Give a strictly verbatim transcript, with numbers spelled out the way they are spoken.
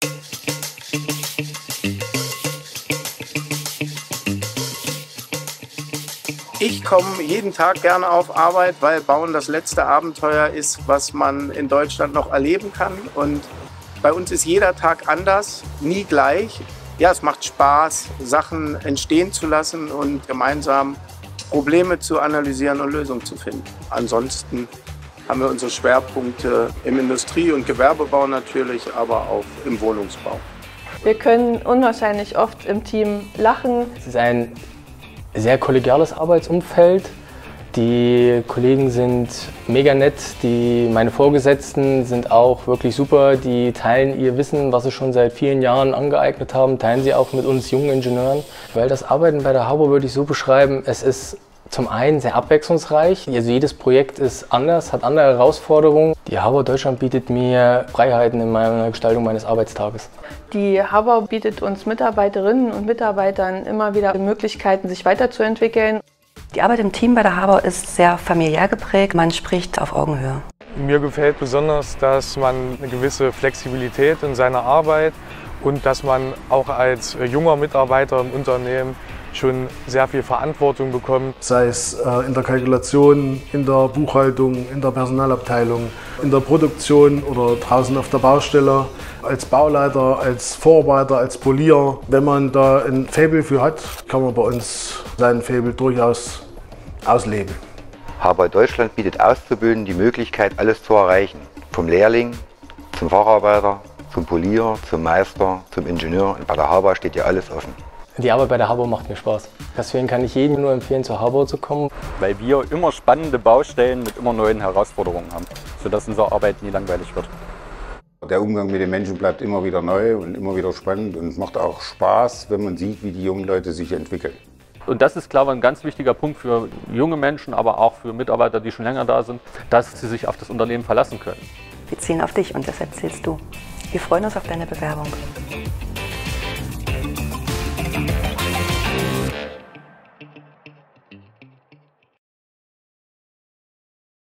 Ich komme jeden Tag gerne auf Arbeit, weil Bauen das letzte Abenteuer ist, was man in Deutschland noch erleben kann. Und bei uns ist jeder Tag anders, nie gleich. Ja, es macht Spaß, Sachen entstehen zu lassen und gemeinsam Probleme zu analysieren und Lösungen zu finden. Ansonsten haben wir unsere Schwerpunkte im Industrie- und Gewerbebau natürlich, aber auch im Wohnungsbau. Wir können unwahrscheinlich oft im Team lachen. Es ist ein sehr kollegiales Arbeitsumfeld. Die Kollegen sind mega nett, die, meine Vorgesetzten sind auch wirklich super. Die teilen ihr Wissen, was sie schon seit vielen Jahren angeeignet haben, teilen sie auch mit uns jungen Ingenieuren. Weil das Arbeiten bei der Harbor würde ich so beschreiben, es ist zum einen sehr abwechslungsreich. Also jedes Projekt ist anders, hat andere Herausforderungen. Die Harbor Deutschland bietet mir Freiheiten in meiner Gestaltung meines Arbeitstages. Die Harbor bietet uns Mitarbeiterinnen und Mitarbeitern immer wieder Möglichkeiten, sich weiterzuentwickeln. Die Arbeit im Team bei der Harbor ist sehr familiär geprägt. Man spricht auf Augenhöhe. Mir gefällt besonders, dass man eine gewisse Flexibilität in seiner Arbeit und dass man auch als junger Mitarbeiter im Unternehmen schon sehr viel Verantwortung bekommt. Sei es in der Kalkulation, in der Buchhaltung, in der Personalabteilung, in der Produktion oder draußen auf der Baustelle, als Bauleiter, als Vorarbeiter, als Polier. Wenn man da ein Faible für hat, kann man bei uns sein Faible durchaus ausleben. Harbor Deutschland bietet Auszubildenden die Möglichkeit, alles zu erreichen. Vom Lehrling zum Facharbeiter, zum Polier, zum Meister, zum Ingenieur. Und bei der Harbor steht ja alles offen. Die Arbeit bei der Harbor macht mir Spaß. Deswegen kann ich jedem nur empfehlen, zur Harbor zu kommen. Weil wir immer spannende Baustellen mit immer neuen Herausforderungen haben, sodass unsere Arbeit nie langweilig wird. Der Umgang mit den Menschen bleibt immer wieder neu und immer wieder spannend und es macht auch Spaß, wenn man sieht, wie die jungen Leute sich entwickeln. Und das ist, glaube ich, ein ganz wichtiger Punkt für junge Menschen, aber auch für Mitarbeiter, die schon länger da sind, dass sie sich auf das Unternehmen verlassen können. Wir zählen auf dich und deshalb zählst du. Wir freuen uns auf deine Bewerbung.